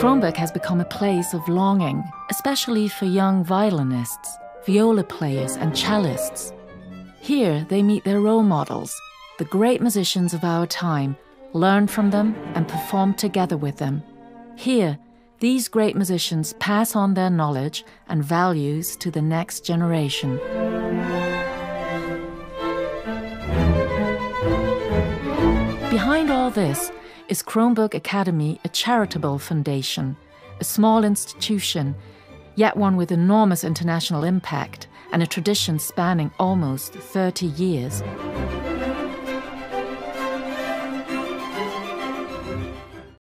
Kronberg has become a place of longing, especially for young violinists, viola players and cellists. Here they meet their role models, the great musicians of our time, learn from them and perform together with them. Here, these great musicians pass on their knowledge and values to the next generation. Behind all this is Kronberg Academy, a charitable foundation, a small institution, yet one with enormous international impact and a tradition spanning almost 30 years.